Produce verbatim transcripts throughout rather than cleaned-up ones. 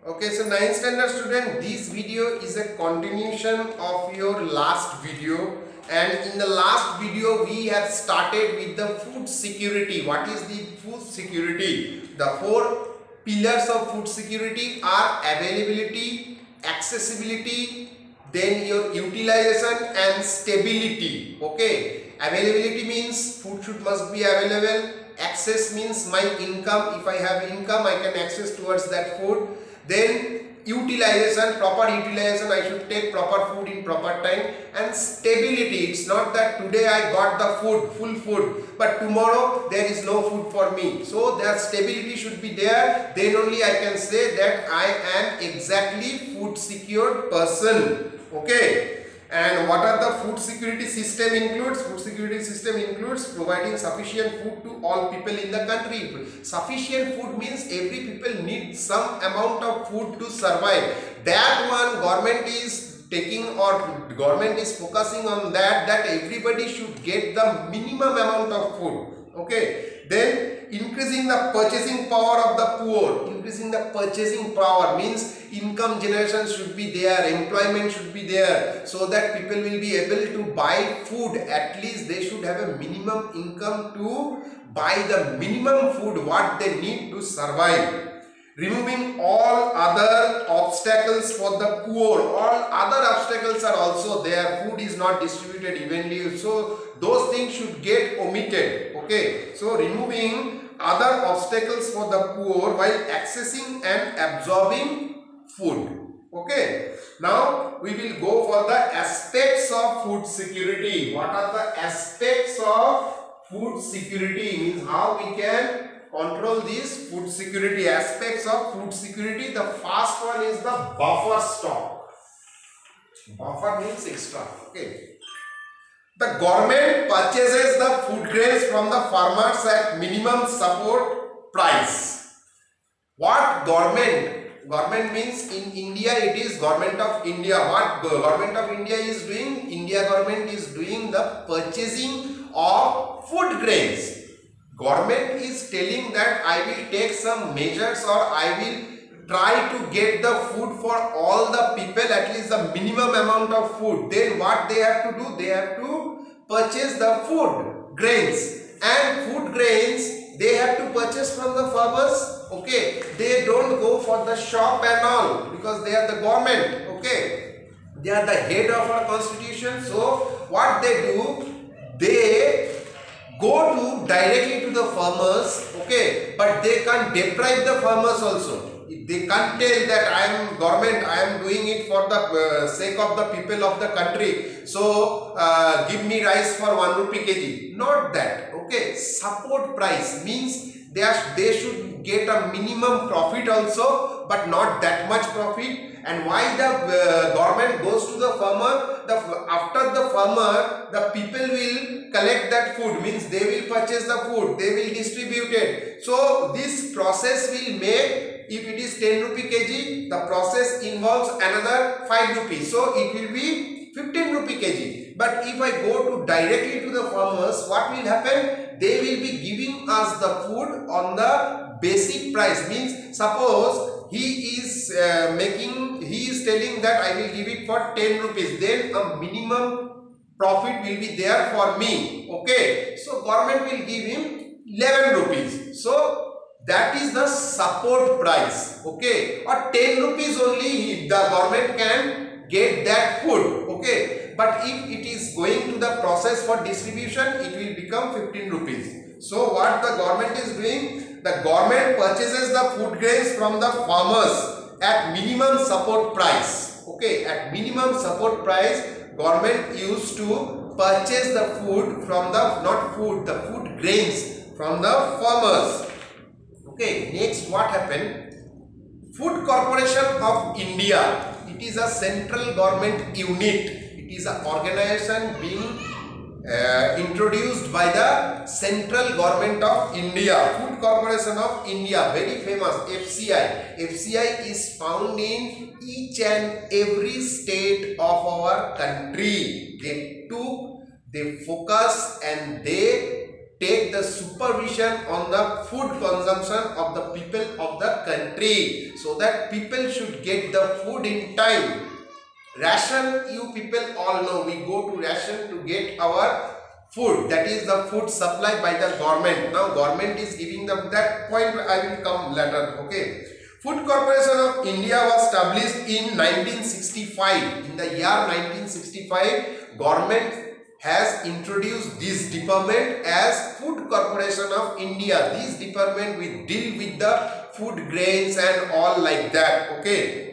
Okay, so ninth standard student, this video is a continuation of your last video, and in the last video we have started with the food security. What is the food security? The four pillars of food security are availability, accessibility, then your utilization and stability. Okay, availability means food should must be available. Access means my income, if I have income I can access towards that food. Then utilization, proper utilization, I should take proper food in proper time. And stability, it's not that today I got the food, full food, but tomorrow there is no food for me. So their stability should be there, then only I can say that I am exactly food secured person. Okay. And what are the food security system includes? Food security system includes providing sufficient food to all people in the country. Sufficient food means every people need some amount of food to survive. That one government is taking, or government is focusing on that, that everybody should get the minimum amount of food. Okay. Then increasing the purchasing power of the poor. Increasing the purchasing power means income generation should be there, employment should be there, so that people will be able to buy food. At least they should have a minimum income to buy the minimum food what they need to survive. Removing all other obstacles for the poor. All other obstacles are also there. Food is not distributed evenly, so those things should get omitted. Okay, so removing other obstacles for the poor while accessing and absorbing food. Okay, now we will go for the aspects of food security. What are the aspects of food security? Means how we can control these food security. Aspects of food security. The first one is the buffer stock. Buffer means extra. Okay. The government purchases the food grains from the farmers at minimum support price. What government? Government means in India it is Government of India. What Government of India is doing? India government is doing the purchasing of food grains. Government is telling that I will take some measures, or I will try to get the food for all the people, at least the minimum amount of food. Then what they have to do? They have to purchase the food grains, and food grains they have to purchase from the farmers. Okay, they don't go for the shop and all, because they are the government. Okay, they are the head of our constitution. So what they do, they go to directly to the farmers. Okay, but they can't deprive the farmers also. They can't tell that I am government, I am doing it for the uh, sake of the people of the country, so uh, give me rice for one rupee kg. Not that. Okay, support price means they are, they should get a minimum profit also, but not that much profit. And why the uh, government goes to the farmer? The after the farmer, the people will collect that food, means they will purchase the food, they will distribute it. So this process will make, if it is ten rupee kg, the process involves another five rupees, so it will be fifteen rupee kg. But if I go to directly to the farmers, what will happen? They will be giving us the food on the basic price. Means suppose he is uh, making, he is telling that I will give it for ten rupees, then a minimum profit will be there for me. Okay, so government will give him eleven rupees. So that is the support price. Okay, or ten rupees only the government can get that food. Okay, but if it is going to the process for distribution, it will become fifteen rupees. So what the government is doing? The government purchases the food grains from the farmers at minimum support price. Okay, at minimum support price, government used to purchase the food from the, not food, the food grains from the farmers. Okay, next what happened? Food Corporation of India. It is a central government unit. It is an organization being uh, introduced by the central government of India. Food Corporation of India, very famous. F C I. F C I is found in each and every state of our country. They took, they focus and they take the supervision on the food consumption of the people of the country, so that people should get the food in time. Ration, you people all know, we go to ration to get our food, that is the food supplied by the government. Now government is giving them, that point I will come later. Okay, Food Corporation of India was established in nineteen sixty-five. In the year nineteen sixty-five, government has introduced this department as Food Corporation of India. This department will deal with the food grains and all like that. Okay.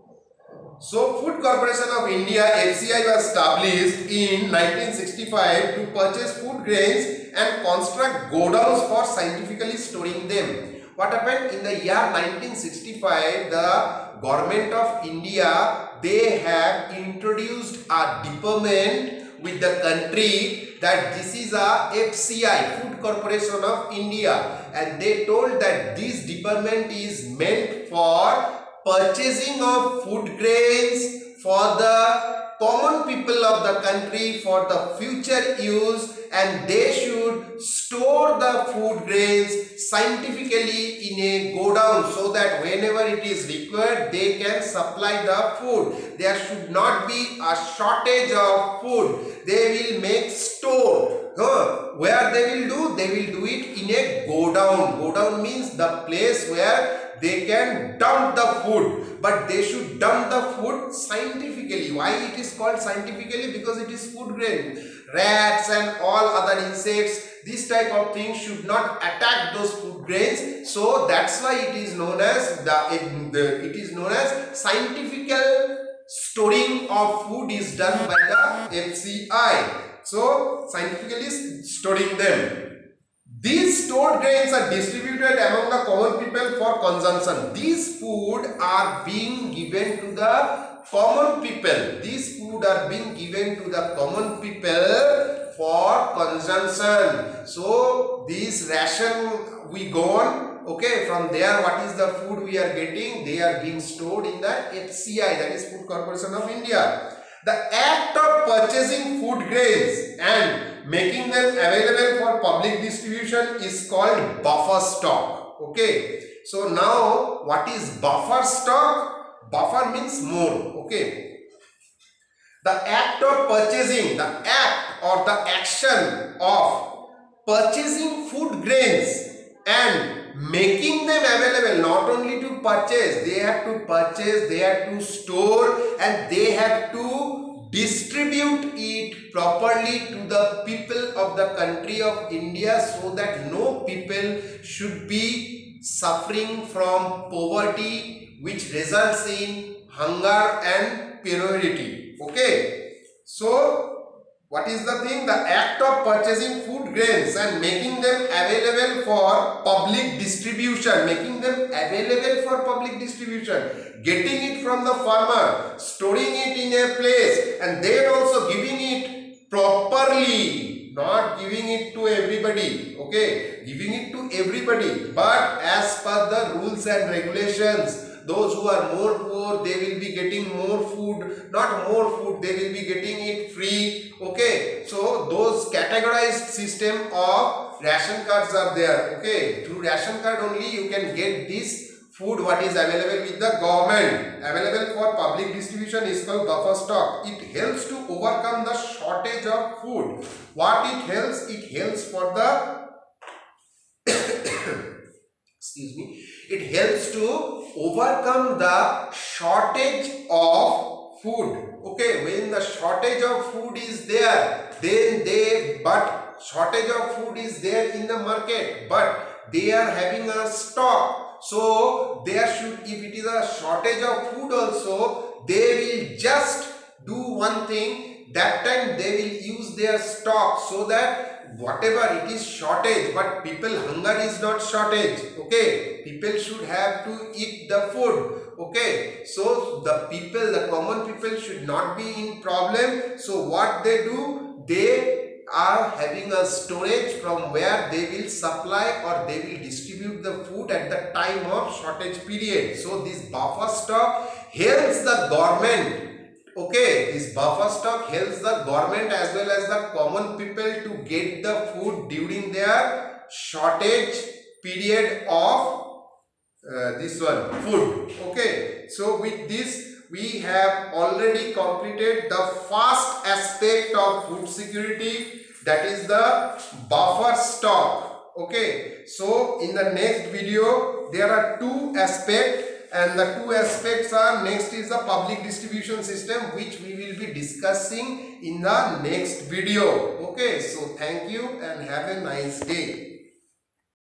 So Food Corporation of India F C I was established in nineteen sixty-five to purchase food grains and construct godowns for scientifically storing them. What happened in the year nineteen sixty-five? The government of India, they have introduced a department with the country that this is a F C I, Food Corporation of India, and they told that this department is meant for purchasing of food grains for the common people of the country for the future use, and they should store the food grains scientifically in a godown so that whenever it is required they can supply the food. There should not be a shortage of food. They will make store. Huh? Where they will do? They will do it in a godown. Godown means the place where they can dump the food, but they should dump the food scientifically. Why it is called scientifically? Because it is food grain. Rats and all other insects, this type of things should not attack those food grains. So that's why it is known as the, the it is known as scientific storing of food is done by the F C I. So scientifically storing them. These stored grains are distributed among the common people for consumption. These food are being given to the common people. These food are being given to the common people for consumption. So this ration we go on. Okay, from there what is the food we are getting? They are being stored in the F C I, that is Food Corporation of India. The act of purchasing food grains and making them available for public distribution is called buffer stock. Okay. So now what is buffer stock? Buffer means more. Okay. The act of purchasing, the act or the action of purchasing food grains and making them available, not only to purchase, they have to purchase, they have to store, and they have to distribute it properly to the people of the country of India, so that no people should be suffering from poverty which results in hunger and penury. Okay, so what is the thing? The act of purchasing food grains and making them available for public distribution, making them available for public distribution, getting it from the farmer, storing it in a place, and then also giving it properly, not giving it to everybody. Okay, giving it to everybody, but as per the rules and regulations. Those who are more poor, they will be getting more food, not more food, they will be getting it free. Okay, so those categorized system of ration cards are there. Okay, through ration card only you can get this food what is available with the government. Available for public distribution is called buffer stock. It helps to overcome the shortage of food. What it helps? It helps for the excuse me. It helps to overcome the shortage of food. Okay, when the shortage of food is there, then they, but shortage of food is there in the market, but they are having a stock. So there should, if it is a shortage of food also, they will just do one thing. That time they will use their stock, so that whatever it is shortage, but people hunger is not shortage. Okay, people should have to eat the food. Okay, so the people, the common people should not be in problem. So what they do, they are having a storage from where they will supply or they will distribute the food at the time of shortage period. So this buffer stock helps the government Okay, this buffer stock helps the government as well as the common people to get the food during their shortage period of uh, this one food. Okay, so with this we have already completed the first aspect of food security, that is the buffer stock. Okay, so in the next video there are two aspects, and the two aspects are, next is the public distribution system, which we will be discussing in the next video. Okay, so thank you and have a nice day.